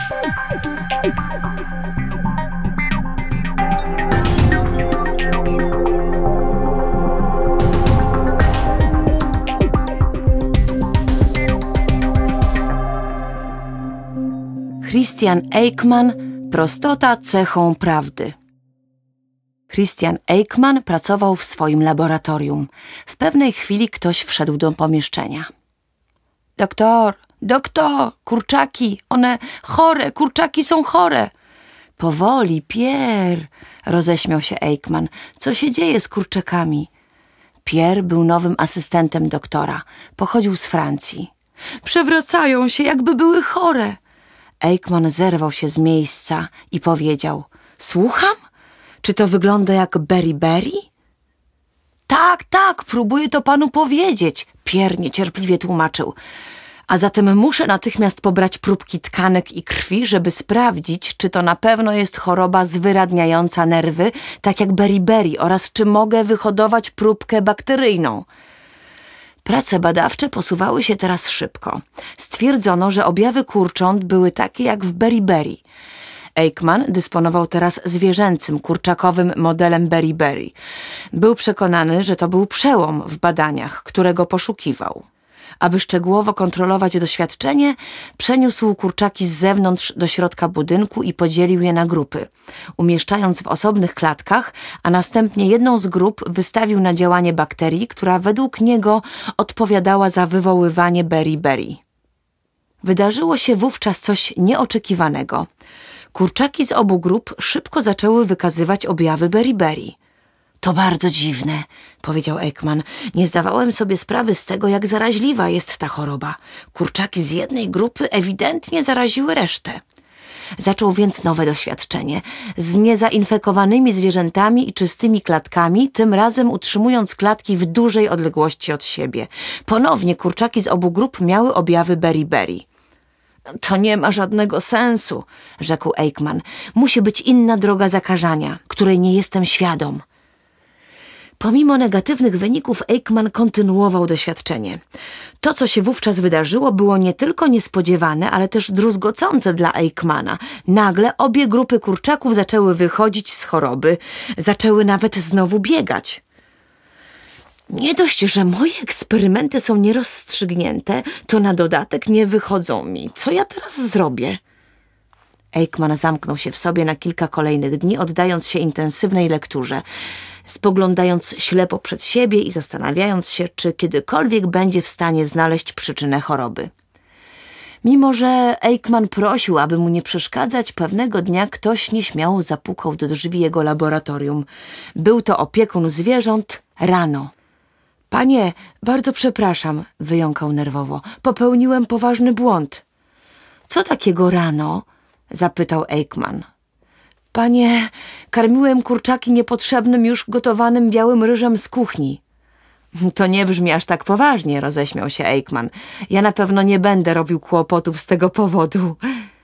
Christian Eyckman, prostota cechą prawdy. Christian Eyckman pracował w swoim laboratorium. W pewnej chwili ktoś wszedł do pomieszczenia. Doktor, kurczaki, one chore, kurczaki są chore. Powoli, Pierre, roześmiał się Eyckman. Co się dzieje z kurczakami? Pierre był nowym asystentem doktora. Pochodził z Francji. Przewracają się, jakby były chore. Eyckman zerwał się z miejsca i powiedział: Słucham? Czy to wygląda jak Beriberi? Tak, próbuję to panu powiedzieć, Pierre niecierpliwie tłumaczył. A zatem muszę natychmiast pobrać próbki tkanek i krwi, żeby sprawdzić, czy to na pewno jest choroba zwyradniająca nerwy, tak jak Beriberi, oraz czy mogę wyhodować próbkę bakteryjną. Prace badawcze posuwały się teraz szybko. Stwierdzono, że objawy kurcząt były takie jak w Beriberi. Eyckman dysponował teraz zwierzęcym, kurczakowym modelem Beriberi. Był przekonany, że to był przełom w badaniach, którego poszukiwał. Aby szczegółowo kontrolować doświadczenie, przeniósł kurczaki z zewnątrz do środka budynku i podzielił je na grupy, umieszczając w osobnych klatkach, a następnie jedną z grup wystawił na działanie bakterii, która według niego odpowiadała za wywoływanie beriberi. Wydarzyło się wówczas coś nieoczekiwanego. Kurczaki z obu grup szybko zaczęły wykazywać objawy beriberi. To bardzo dziwne, powiedział Eyckman. Nie zdawałem sobie sprawy z tego, jak zaraźliwa jest ta choroba. Kurczaki z jednej grupy ewidentnie zaraziły resztę. Zaczął więc nowe doświadczenie. Z niezainfekowanymi zwierzętami i czystymi klatkami, tym razem utrzymując klatki w dużej odległości od siebie. Ponownie kurczaki z obu grup miały objawy beriberi. To nie ma żadnego sensu, rzekł Eyckman. Musi być inna droga zakażania, której nie jestem świadom. Pomimo negatywnych wyników Eyckman kontynuował doświadczenie. To, co się wówczas wydarzyło, było nie tylko niespodziewane, ale też druzgocące dla Eyckmana. Nagle obie grupy kurczaków zaczęły wychodzić z choroby, zaczęły nawet znowu biegać. Nie dość, że moje eksperymenty są nierozstrzygnięte, to na dodatek nie wychodzą mi. Co ja teraz zrobię? Eyckman zamknął się w sobie na kilka kolejnych dni, oddając się intensywnej lekturze, spoglądając ślepo przed siebie i zastanawiając się, czy kiedykolwiek będzie w stanie znaleźć przyczynę choroby. Mimo że Eyckman prosił, aby mu nie przeszkadzać, pewnego dnia ktoś nieśmiało zapukał do drzwi jego laboratorium. Był to opiekun zwierząt Rano. Panie, bardzo przepraszam, wyjąkał nerwowo. Popełniłem poważny błąd. Co takiego Rano? Zapytał Eyckman. Panie, karmiłem kurczaki niepotrzebnym, już gotowanym białym ryżem z kuchni. To nie brzmi aż tak poważnie, roześmiał się Eyckman. Ja na pewno nie będę robił kłopotów z tego powodu.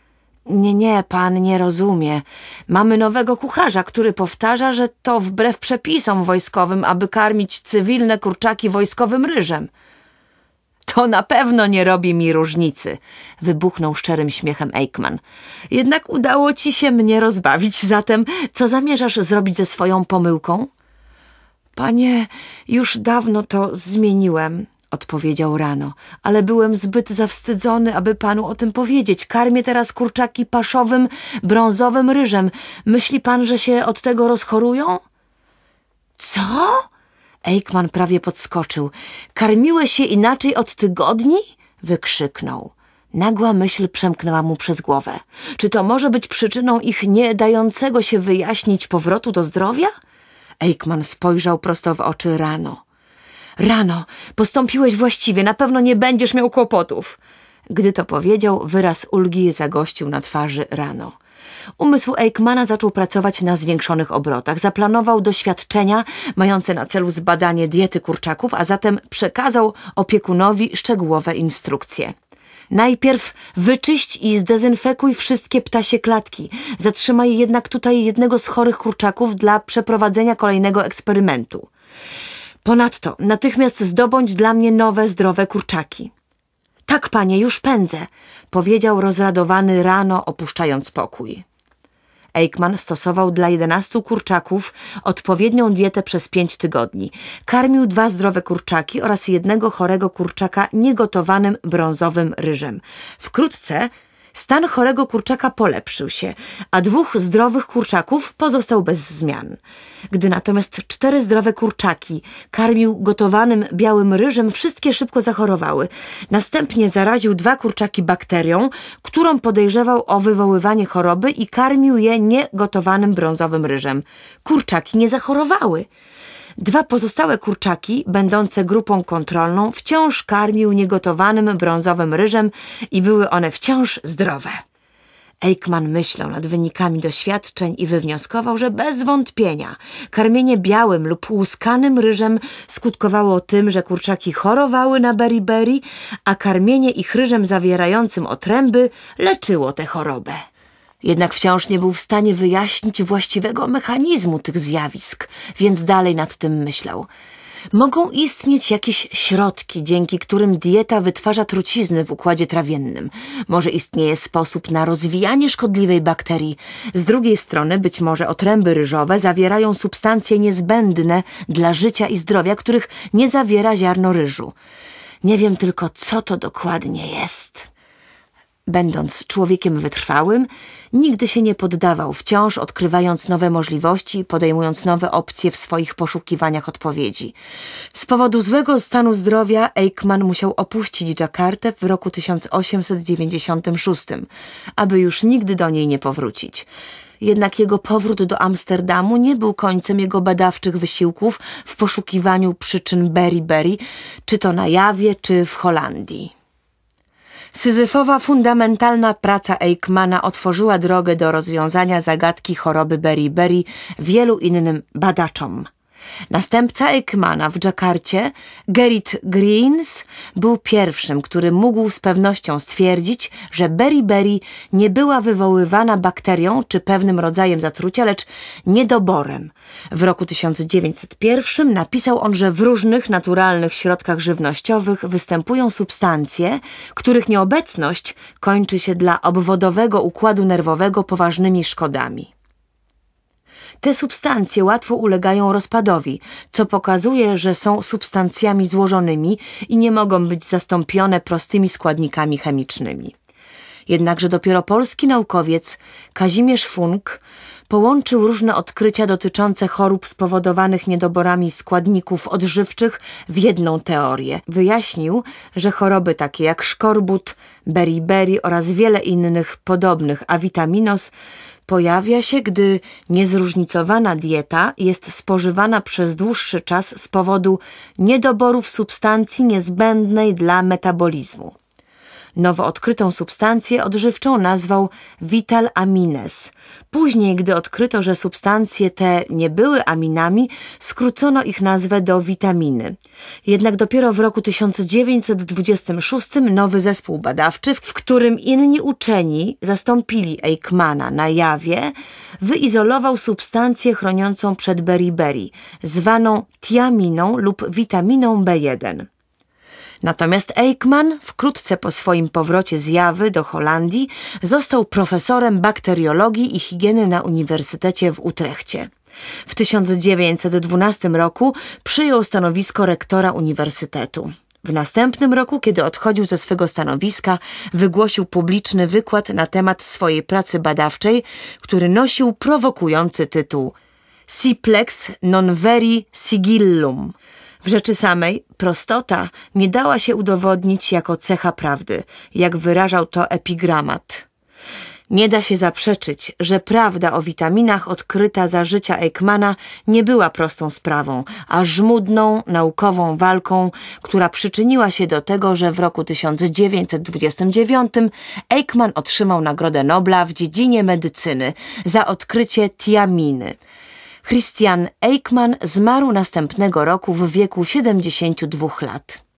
Nie, pan nie rozumie. Mamy nowego kucharza, który powtarza, że to wbrew przepisom wojskowym, aby karmić cywilne kurczaki wojskowym ryżem. To na pewno nie robi mi różnicy, wybuchnął szczerym śmiechem Eyckman. Jednak udało ci się mnie rozbawić, zatem co zamierzasz zrobić ze swoją pomyłką? Panie, już dawno to zmieniłem, odpowiedział Rano, ale byłem zbyt zawstydzony, aby panu o tym powiedzieć. Karmię teraz kurczaki paszowym, brązowym ryżem. Myśli pan, że się od tego rozchorują? Co? Eyckman prawie podskoczył. Karmiłeś się inaczej od tygodni? Wykrzyknął. Nagła myśl przemknęła mu przez głowę. Czy to może być przyczyną ich nie dającego się wyjaśnić powrotu do zdrowia? Eyckman spojrzał prosto w oczy Rano. Rano, postąpiłeś właściwie, na pewno nie będziesz miał kłopotów. Gdy to powiedział, wyraz ulgi zagościł na twarzy Rano. Umysł Eyckmana zaczął pracować na zwiększonych obrotach. Zaplanował doświadczenia mające na celu zbadanie diety kurczaków, a zatem przekazał opiekunowi szczegółowe instrukcje. Najpierw wyczyść i zdezynfekuj wszystkie ptasie klatki. Zatrzymaj jednak tutaj jednego z chorych kurczaków dla przeprowadzenia kolejnego eksperymentu. Ponadto natychmiast zdobądź dla mnie nowe, zdrowe kurczaki. Tak, panie, już pędzę, powiedział rozradowany rano, opuszczając pokój. Eichmann stosował dla 11 kurczaków odpowiednią dietę przez 5 tygodni. Karmił 2 zdrowe kurczaki oraz 1 chorego kurczaka niegotowanym brązowym ryżem. Wkrótce stan chorego kurczaka polepszył się, a 2 zdrowych kurczaków pozostał bez zmian. Gdy natomiast 4 zdrowe kurczaki karmił gotowanym białym ryżem, wszystkie szybko zachorowały. Następnie zaraził 2 kurczaki bakterią, którą podejrzewał o wywoływanie choroby i karmił je niegotowanym brązowym ryżem. Kurczaki nie zachorowały. 2 pozostałe kurczaki, będące grupą kontrolną, wciąż karmił niegotowanym brązowym ryżem i były one wciąż zdrowe. Eichmann myślał nad wynikami doświadczeń i wywnioskował, że bez wątpienia karmienie białym lub łuskanym ryżem skutkowało tym, że kurczaki chorowały na beriberi, a karmienie ich ryżem zawierającym otręby leczyło tę chorobę. Jednak wciąż nie był w stanie wyjaśnić właściwego mechanizmu tych zjawisk, więc dalej nad tym myślał. Mogą istnieć jakieś środki, dzięki którym dieta wytwarza trucizny w układzie trawiennym. Może istnieje sposób na rozwijanie szkodliwej bakterii. Z drugiej strony być może otręby ryżowe zawierają substancje niezbędne dla życia i zdrowia, których nie zawiera ziarno ryżu. Nie wiem tylko, co to dokładnie jest. Będąc człowiekiem wytrwałym, nigdy się nie poddawał, wciąż odkrywając nowe możliwości i podejmując nowe opcje w swoich poszukiwaniach odpowiedzi. Z powodu złego stanu zdrowia Eichmann musiał opuścić Dżakartę w roku 1896, aby już nigdy do niej nie powrócić. Jednak jego powrót do Amsterdamu nie był końcem jego badawczych wysiłków w poszukiwaniu przyczyn beriberi, czy to na Jawie, czy w Holandii. Syzyfowa, fundamentalna praca Eichmanna otworzyła drogę do rozwiązania zagadki choroby beriberi wielu innym badaczom. Następca Eichmanna w Dżakarcie, Gerrit Greens, był pierwszym, który mógł z pewnością stwierdzić, że beriberi nie była wywoływana bakterią czy pewnym rodzajem zatrucia, lecz niedoborem. W roku 1901 napisał on, że w różnych naturalnych środkach żywnościowych występują substancje, których nieobecność kończy się dla obwodowego układu nerwowego poważnymi szkodami. Te substancje łatwo ulegają rozpadowi, co pokazuje, że są substancjami złożonymi i nie mogą być zastąpione prostymi składnikami chemicznymi. Jednakże dopiero polski naukowiec Kazimierz Funk połączył różne odkrycia dotyczące chorób spowodowanych niedoborami składników odżywczych w jedną teorię. Wyjaśnił, że choroby takie jak szkorbut, beriberi oraz wiele innych podobnych avitaminos pojawia się, gdy niezróżnicowana dieta jest spożywana przez dłuższy czas z powodu niedoborów substancji niezbędnej dla metabolizmu. Nowo odkrytą substancję odżywczą nazwał Vital Amines. Później, gdy odkryto, że substancje te nie były aminami, skrócono ich nazwę do witaminy. Jednak dopiero w roku 1926 nowy zespół badawczy, w którym inni uczeni zastąpili Eichmanna na Jawie, wyizolował substancję chroniącą przed beriberi, zwaną tiaminą lub witaminą B1. Natomiast Eichmann wkrótce po swoim powrocie z Jawy do Holandii został profesorem bakteriologii i higieny na Uniwersytecie w Utrechcie. W 1912 roku przyjął stanowisko rektora uniwersytetu. W następnym roku, kiedy odchodził ze swego stanowiska, wygłosił publiczny wykład na temat swojej pracy badawczej, który nosił prowokujący tytuł Simplex non veri sigillum. W rzeczy samej prostota nie dała się udowodnić jako cecha prawdy, jak wyrażał to epigramat. Nie da się zaprzeczyć, że prawda o witaminach odkryta za życia Eichmanna nie była prostą sprawą, a żmudną, naukową walką, która przyczyniła się do tego, że w roku 1929 Eichmann otrzymał Nagrodę Nobla w dziedzinie medycyny za odkrycie tiaminy. Christian Eichmann zmarł następnego roku w wieku 72 lat.